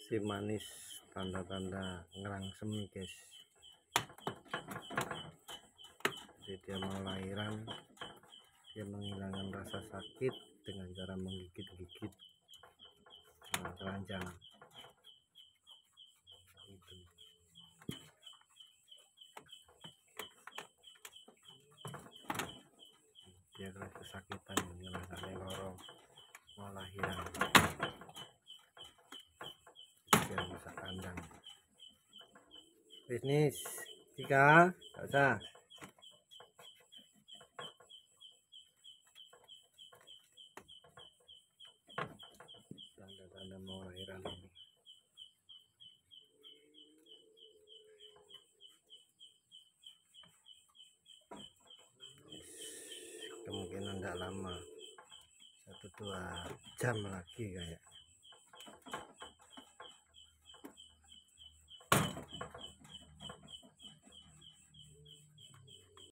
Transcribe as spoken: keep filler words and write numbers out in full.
Si manis, tanda-tanda ngerangsem guys. Jadi dia mau lahiran, dia menghilangkan rasa sakit dengan cara menggigit-gigit nah, keranjang. Gitu. Dia kalau kesakitan ngerasain loro mau lahiran. Dia bisa kandang. Bisnis tiga, gak usah. Tanda-tanda mau lahiran ini. Kemungkinan tidak lama, satu dua jam lagi kayak.